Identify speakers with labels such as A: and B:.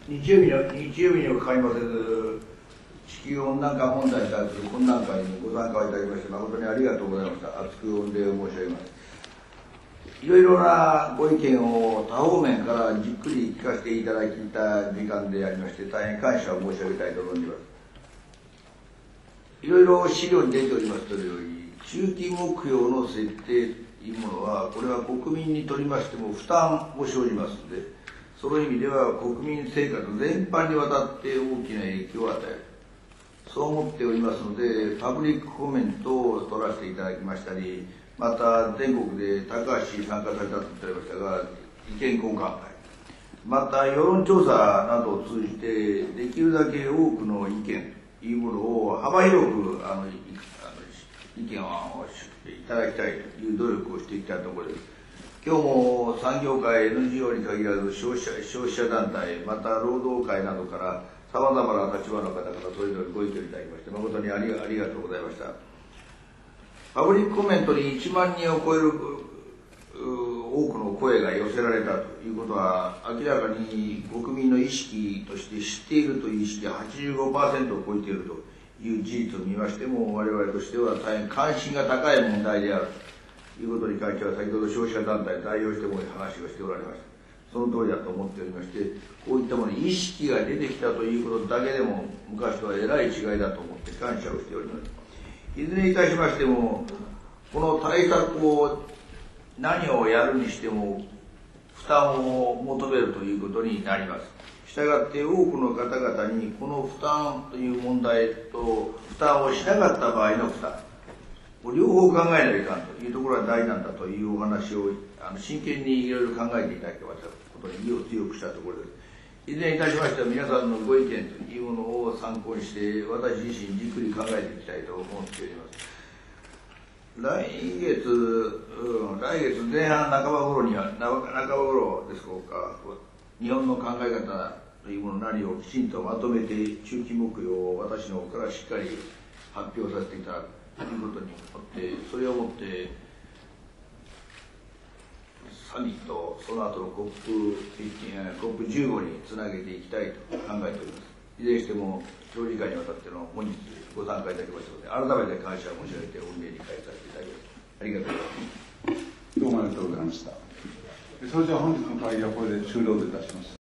A: 日曜日に開幕する地球温暖化問題に対する懇談会にご参加いただきまして、誠にありがとうございました。厚く御礼を申し上げます。いろいろなご意見を多方面からじっくり聞かせていただきた時間でありまして、大変感謝を申し上げたいと思います。いろいろ資料に出ておりますとおり、中期目標の設定というものは、これは国民にとりましても負担を生じますので、その意味では国民生活全般にわたって大きな影響を与える。そう思っておりますので、パブリックコメントを取らせていただきましたり、また全国で高橋氏参加されたと言っておりましたが、意見交換会、また世論調査などを通じて、できるだけ多くの意見というものを幅広く意見をいただきたいという努力をしていきたいところです。今日も産業界、NGO に限らず消費者団体、また労働界などからさまざまな立場の方々それぞれご意見いただきまして誠にありがとうございました。パブリックコメントに1万人を超える多くの声が寄せられたということは、明らかに国民の意識として知っているという意識が 85% を超えているという事実を見ましても、我々としては大変関心が高い問題であるということに関しては、先ほど消費者団体代表しても話をしておられました。その通りだと思っておりまして、こういったものに意識が出てきたということだけでも、昔とはえらい違いだと思って感謝をしております。いずれにいたしましても、この対策を何をやるにしても負担を求めるということになります。したがって多くの方々にこの負担という問題と負担をしなかった場合の負担、両方考えないといかんというところが大事なんだというお話を真剣にいろいろ考えていただけましたことに意を強くしたところです。いずれにいたしましては皆さんのご意見というものを参考にして私自身じっくり考えていきたいと思っております。来月前半半ば頃には半ば頃ですか、日本の考え方というもの何をきちんとまとめて中期目標を私の方からしっかり発表させていただくということによって、それをもってサミット、その後のCOP15 につなげていきたいと考えております。いずれにしても長時間にわたっての本日ご参加いただきましたので、改めて感謝を申し上げて御礼に返させていただきます。ありがとうございます。
B: どうもありがとうございました。それでは本日の会議はこれで終了といたします。